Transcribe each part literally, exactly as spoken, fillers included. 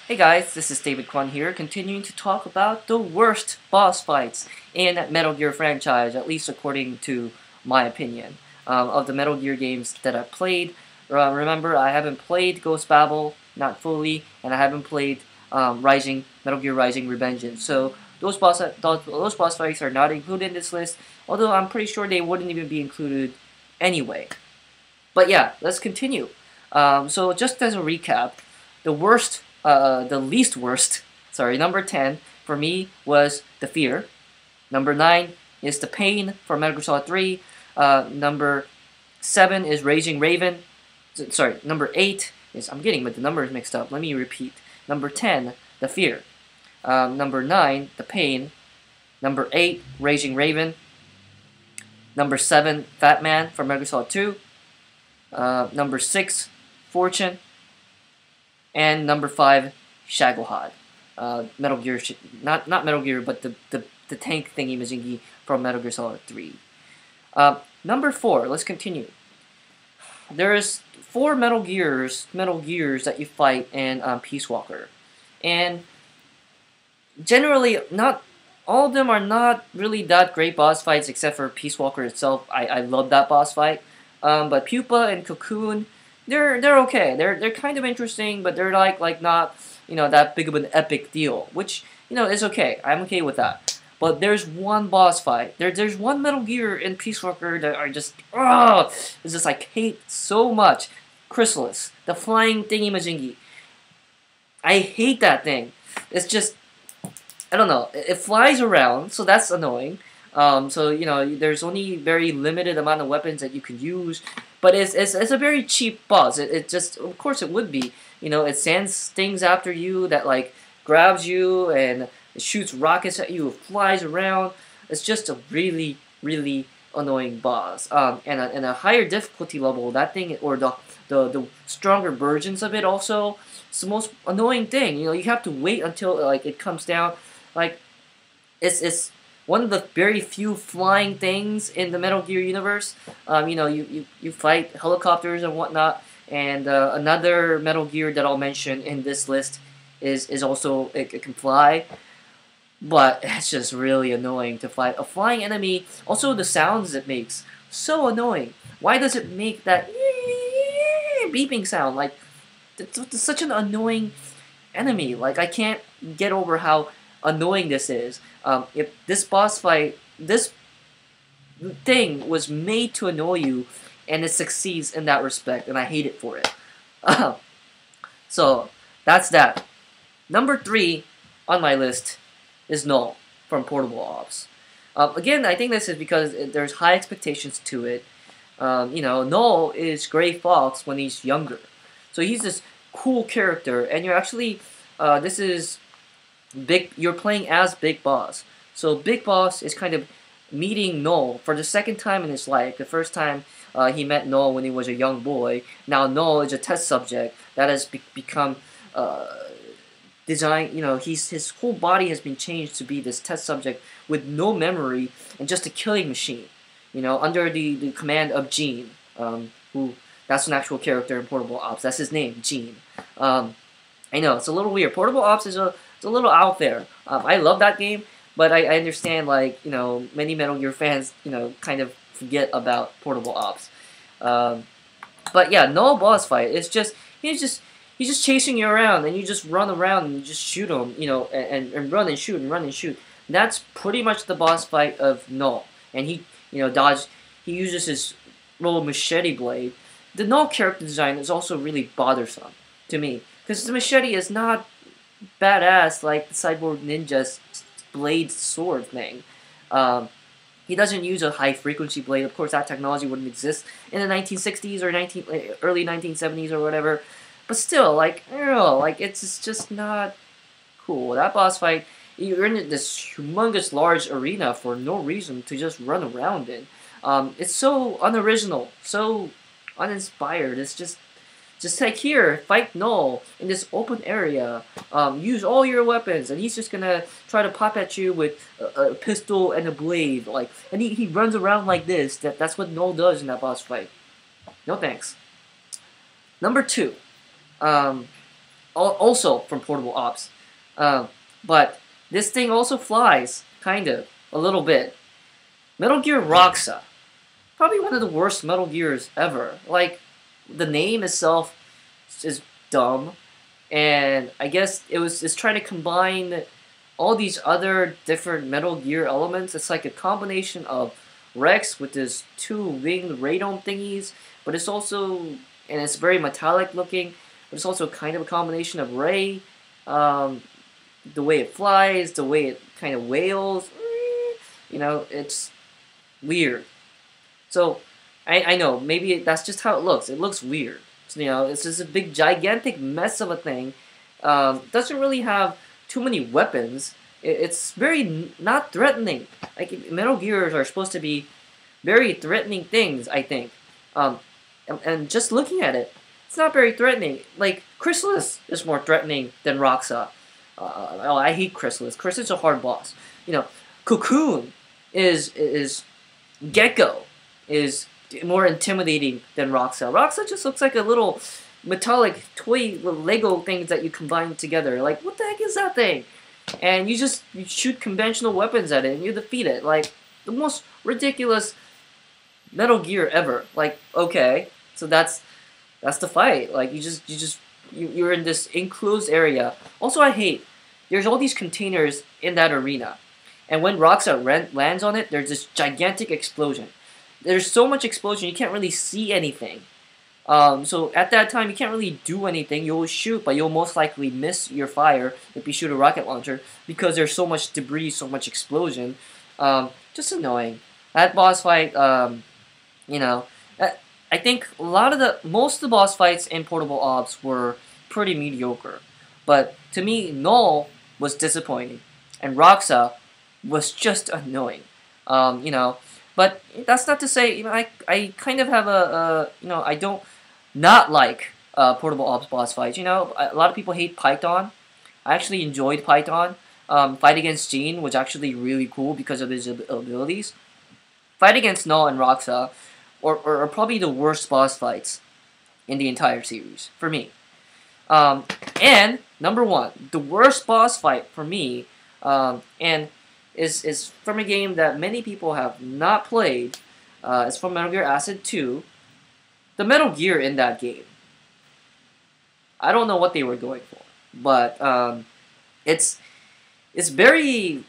Hey guys, this is David Kwan here, continuing to talk about the worst boss fights in Metal Gear franchise, at least according to my opinion. Um, of the Metal Gear games that I've played, uh, remember I haven't played Ghost Babel, not fully, and I haven't played um, Rising, Metal Gear Rising Revengeance. So those boss, those, those boss fights are not included in this list, although I'm pretty sure they wouldn't even be included anyway. But yeah, let's continue. Um, so just as a recap, the worst, uh, the least worst, sorry, number ten for me was the Fear. Number nine is the Pain for Metal Gear Solid three. Uh, number seven is Raging Raven. Sorry, number eight is, I'm getting with the numbers mixed up. Let me repeat. Number ten, the Fear. Um, number nine, the Pain. Number eight, Raging Raven. Number seven, Fat Man for Metal Gear Solid two. Uh, number six, Fortune, and number five, Shagohod. Uh, Metal Gear, not not Metal Gear, but the the, the tank thingy majingy from Metal Gear Solid three. Uh, number four, let's continue. There's four Metal Gears, Metal Gears that you fight in um, Peace Walker, and generally not all of them are not really that great boss fights, except for Peace Walker itself. I I love that boss fight. Um, but Pupa and Cocoon, they're they're okay. They're they're kind of interesting, but they're like like not you know that big of an epic deal, which you know is okay. I'm okay with that. But there's one boss fight. There there's one Metal Gear in Peace Walker that are just oh, it's just like hate so much. Chrysalis, the flying thingy majingy. I hate that thing. It's just I don't know. It, it flies around, so that's annoying. Um, so you know, there's only very limited amount of weapons that you can use, but it's it's, it's a very cheap boss. It, it just, of course, it would be. You know, it sends things after you that like grabs you and it shoots rockets at you. It flies around. It's just a really really annoying boss. Um, and a, and a higher difficulty level, that thing or the the the stronger versions of it also. It's the most annoying thing. You know, you have to wait until like it comes down. Like it's it's one of the very few flying things in the Metal Gear universe. Um, you know, you, you, you fight helicopters and whatnot. And uh, another Metal Gear that I'll mention in this list is is also it, it can fly, but it's just really annoying to fight a flying enemy. Also, the sounds it makes so annoying. Why does it make that beeping sound? Like it's, it's such an annoying enemy. Like I can't get over how annoying this is. Um, if this boss fight, this thing was made to annoy you, and it succeeds in that respect, and I hate it for it. So, that's that. Number three on my list is Null from Portable Ops. Um, again, I think this is because it, there's high expectations to it. Um, you know, Null is Gray Fox when he's younger. So he's this cool character, and you're actually, uh, this is Big, you're playing as Big Boss. So Big Boss is kind of meeting Null for the second time in his life. The first time uh, he met Null when he was a young boy. Now Null is a test subject that has be become uh, designed. You know, he's his whole body has been changed to be this test subject with no memory and just a killing machine. You know, under the, the command of Gene, um, who that's an actual character in Portable Ops. That's his name, Gene. Um, I know it's a little weird. Portable Ops is a it's a little out there. Um, I love that game, but I, I understand like you know many Metal Gear fans you know kind of forget about Portable Ops. Um, but yeah, no boss fight. It's just he's just he's just chasing you around, and you just run around and you just shoot him, you know, and, and run and shoot and run and shoot. That's pretty much the boss fight of Null. And he you know dodge. He uses his little machete blade. The Null character design is also really bothersome to me because the machete is not badass like the Cyborg Ninja's blade sword thing. Um, he doesn't use a high frequency blade. Of course, that technology wouldn't exist in the nineteen sixties or nineteen early nineteen seventies or whatever. But still, like, you know, like it's just not cool. That boss fight, you're in this humongous large arena for no reason to just run around in. Um, it's so unoriginal, so uninspired. It's just Just like here, fight Null in this open area. Um, use all your weapons, and he's just gonna try to pop at you with a, a pistol and a blade. Like, and he, he runs around like this. That that's what Null does in that boss fight. No thanks. Number two, um, al- also from Portable Ops. Um, but this thing also flies, kind of, a little bit. Metal Gear Roxa. Probably one of the worst Metal Gears ever. Like, the name itself is dumb. And I guess it was it's trying to combine all these other different Metal Gear elements. It's like a combination of Rex with his two winged radome thingies, but it's also, and it's very metallic looking, but it's also kind of a combination of Ray, um, the way it flies, the way it kind of wails, you know, it's weird. So, I, I know, maybe that's just how it looks. It looks weird. So, you know, it's just a big, gigantic mess of a thing. Um, doesn't really have too many weapons. It, it's very n not threatening. Like, Metal Gears are supposed to be very threatening things, I think. Um, and, and just looking at it, it's not very threatening. Like, Chrysalis is more threatening than Roxa. Uh, oh, I hate Chrysalis. Chrysalis is a hard boss. You know, Cocoon is is Gecko is more intimidating than Roxa. Roxa just looks like a little metallic toy Lego things that you combine together. Like, what the heck is that thing? And you just you shoot conventional weapons at it and you defeat it. Like, the most ridiculous Metal Gear ever. Like, okay, so that's that's the fight. Like, you just you just you, you're in this enclosed area. Also, I hate there's all these containers in that arena, and when Roxa ran, lands on it, there's this gigantic explosion. There's so much explosion you can't really see anything. Um, so at that time you can't really do anything. You'll shoot, but you'll most likely miss your fire if you shoot a rocket launcher because there's so much debris, so much explosion. Um, just annoying. That boss fight, um, you know, I think a lot of the most of the boss fights in Portable Ops were pretty mediocre. But to me, Null was disappointing, and Roxa was just annoying. Um, you know. But that's not to say, you know, I, I kind of have a, a you know, I don't not like uh, Portable Ops boss fights. You know, a lot of people hate Python. I actually enjoyed Python. Um, Fight Against Gene was actually really cool because of his abilities. Fight Against Null and Roxa are, are, are probably the worst boss fights in the entire series, for me. Um, and, number one, the worst boss fight for me, um, and... is is from a game that many people have not played. Uh, it's from Metal Gear Acid two. The Metal Gear in that game. I don't know what they were going for, but um, it's it's very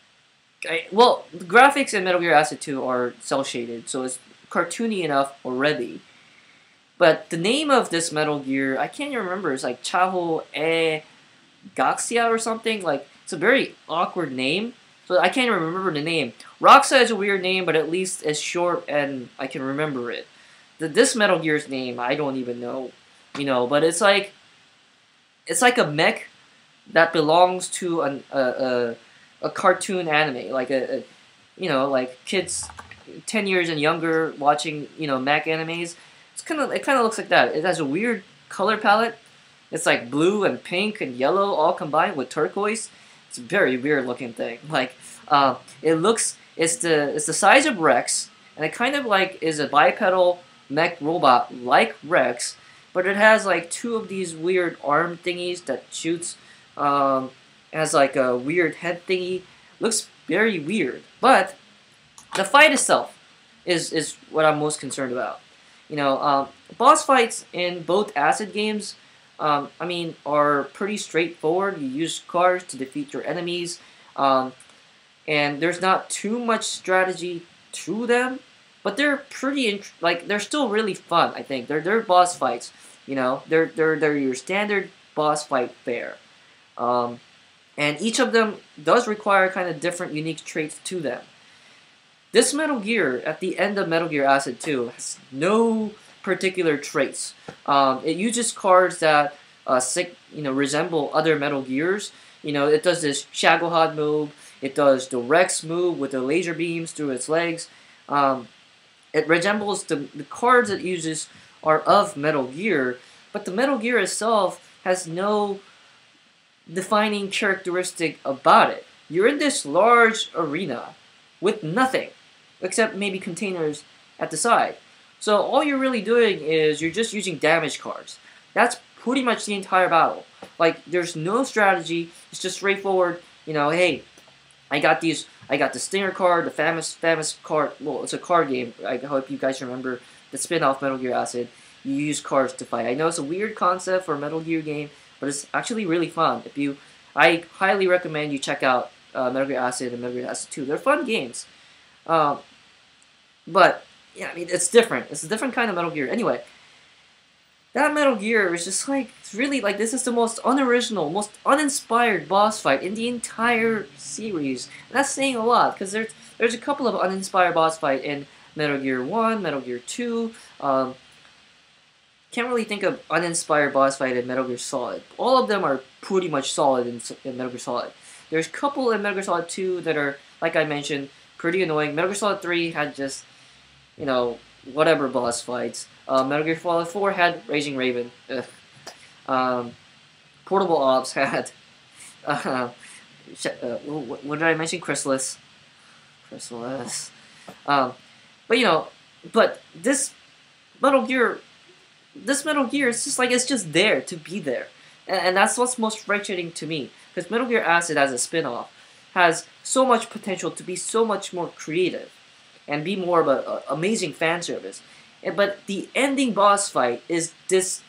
I, well. The graphics in Metal Gear Acid two are cel shaded, so it's cartoony enough already. But the name of this Metal Gear, I can't even remember. It's like Chaho E Gaxia or something. Like, it's a very awkward name. So I can't even remember the name. Roxa is a weird name, but at least it's short and I can remember it. The, this Metal Gear's name, I don't even know. You know, but it's like... It's like a mech that belongs to an, a, a, a cartoon anime. Like, a, a you know, like kids ten years and younger watching, you know, mech animes. It's kind of It kind of looks like that. It has a weird color palette. It's like blue and pink and yellow all combined with turquoise. It's a very weird looking thing. Like, uh, it looks, it's the it's the size of Rex, and it kind of like is a bipedal mech robot like Rex, but it has like two of these weird arm thingies that shoots. Um, it has like a weird head thingy. Looks very weird, but the fight itself is is what I'm most concerned about. You know, um, boss fights in both Acid games. Um, I mean, are pretty straightforward. You use cars to defeat your enemies, um, and there's not too much strategy to them, but they're pretty, int like, they're still really fun, I think. They're, they're boss fights, you know, they're, they're, they're your standard boss fight fare. Um, and each of them does require kind of different unique traits to them. This Metal Gear, at the end of Metal Gear Acid two, has no particular traits. Um, it uses cards that uh, sick, you know, resemble other Metal Gears. You know, it does this Shagohod move. It does the Rex move with the laser beams through its legs. Um, it resembles the, the cards it uses are of Metal Gear, but the Metal Gear itself has no defining characteristic about it. You're in this large arena with nothing, except maybe containers at the side. So all you're really doing is you're just using damage cards. That's pretty much the entire battle. Like, there's no strategy. It's just straightforward. You know, hey, I got these. I got the Stinger card, the famous famous card. Well, it's a card game. I hope you guys remember the spin-off Metal Gear Acid. You use cards to fight. I know it's a weird concept for a Metal Gear game, but it's actually really fun. If you, I highly recommend you check out uh, Metal Gear Acid and Metal Gear Acid two. They're fun games. Um, but yeah, I mean it's different. It's a different kind of Metal Gear. Anyway, that Metal Gear is just like, it's really like, this is the most unoriginal, most uninspired boss fight in the entire series. And that's saying a lot, because there's, there's a couple of uninspired boss fight in Metal Gear one, Metal Gear two. Um, can't really think of uninspired boss fight in Metal Gear Solid. All of them are pretty much solid in, in Metal Gear Solid. There's a couple in Metal Gear Solid two that are, like I mentioned, pretty annoying. Metal Gear Solid three had just, you know, whatever boss fights. Uh, Metal Gear Solid four had Raging Raven. Um, Portable Ops had, uh, uh, what, what did I mention? Chrysalis. Chrysalis. Um, but you know, but this Metal Gear, this Metal Gear, it's just like, it's just there to be there. And, and that's what's most frustrating to me. Because Metal Gear Acid as a spin-off has so much potential to be so much more creative and be more of an amazing fan service. And, but the ending boss fight is this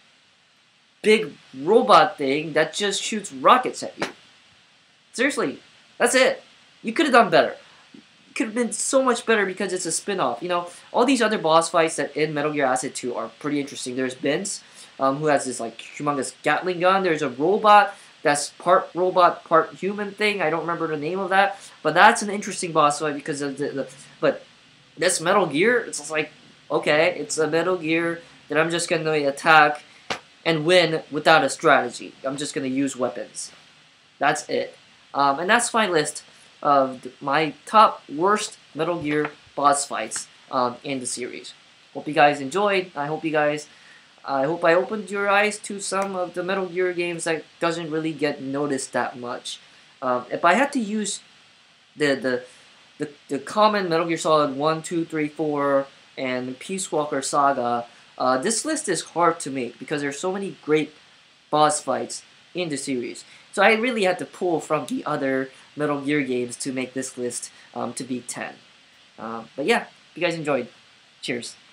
big robot thing that just shoots rockets at you. Seriously, that's it. You could have done better. It could have been so much better because it's a spin-off. You know, all these other boss fights that in Metal Gear Acid two are pretty interesting. There's Vince, um, who has this like humongous Gatling gun. There's a robot that's part robot, part human thing. I don't remember the name of that, but that's an interesting boss fight because of the, the but this Metal Gear, it's just like, okay, it's a Metal Gear that I'm just gonna attack and win without a strategy. I'm just gonna use weapons. That's it. Um, and that's my list of my top worst Metal Gear boss fights um, in the series. Hope you guys enjoyed. I hope you guys, I hope I opened your eyes to some of the Metal Gear games that doesn't really get noticed that much. Um, if I had to use the the the, the common Metal Gear Solid one, two, three, four, and Peace Walker Saga, uh, this list is hard to make because there's so many great boss fights in the series. So I really had to pull from the other Metal Gear games to make this list um, to be ten. Um, but yeah, if you guys enjoyed, cheers.